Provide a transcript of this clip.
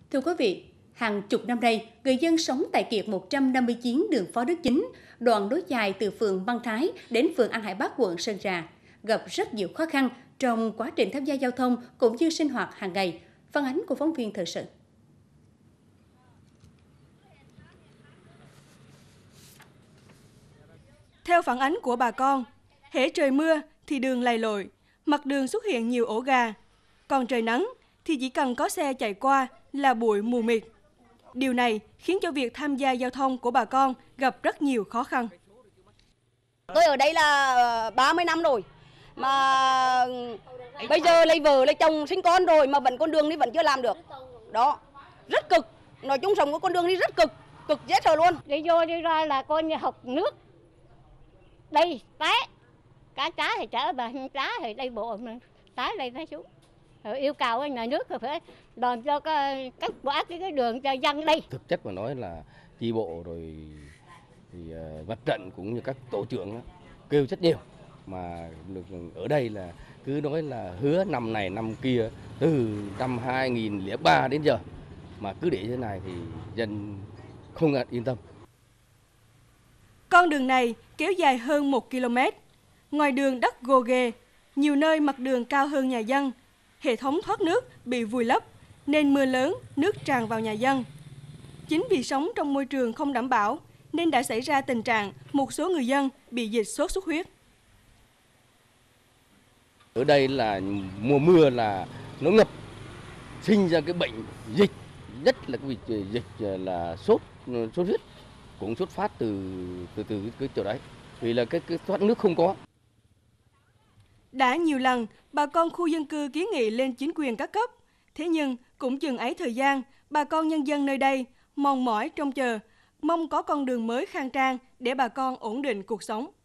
Thưa quý vị, hàng chục năm nay, người dân sống tại kiệt 159 đường Phó Đức Chính, đoạn nối dài từ phường Măng Thái đến phường An Hải Bắc, quận Sơn Trà, gặp rất nhiều khó khăn trong quá trình tham gia giao thông cũng như sinh hoạt hàng ngày. Phản ánh của phóng viên thời sự. Theo phản ánh của bà con, hễ trời mưa thì đường lầy lội, mặt đường xuất hiện nhiều ổ gà. Còn trời nắng thì chỉ cần có xe chạy qua là bụi mù mịt. Điều này khiến cho việc tham gia giao thông của bà con gặp rất nhiều khó khăn. Tôi ở đây là 30 năm rồi, mà bây giờ lấy vợ, lấy chồng, sinh con rồi mà con đường đi vẫn chưa làm được. Đó, rất cực. Nói chung sống của con đường đi rất cực, cực dễ sợ luôn. Đi vô đi ra là coi như học nước. Đây, té. Cá trá thì chở bà, trá thì đây bộ, té đây té xuống. Rồi yêu cầu nhà nước phải làm cho các quả cái đường cho dân đi. Thực chất mà nói là chi bộ rồi thì mặt trận cũng như các tổ trưởng đó, kêu rất nhiều, mà ở đây là cứ nói là hứa năm này năm kia từ năm 2003 đến giờ mà cứ để thế này thì dân không yên tâm. Con đường này kéo dài hơn 1 km. Ngoài đường đất gồ ghề, nhiều nơi mặt đường cao hơn nhà dân. Hệ thống thoát nước bị vùi lấp nên mưa lớn nước tràn vào nhà dân. Chính vì sống trong môi trường không đảm bảo nên đã xảy ra tình trạng một số người dân bị dịch sốt xuất huyết. Ở đây là mùa mưa là nó ngập, sinh ra cái bệnh dịch, nhất là cái dịch là sốt huyết, cũng xuất phát từ cái chỗ đấy, vì là cái thoát nước không có. Đã nhiều lần bà con khu dân cư kiến nghị lên chính quyền các cấp, thế nhưng cũng chừng ấy thời gian, bà con nhân dân nơi đây mong mỏi trông chờ, mong có con đường mới khang trang để bà con ổn định cuộc sống.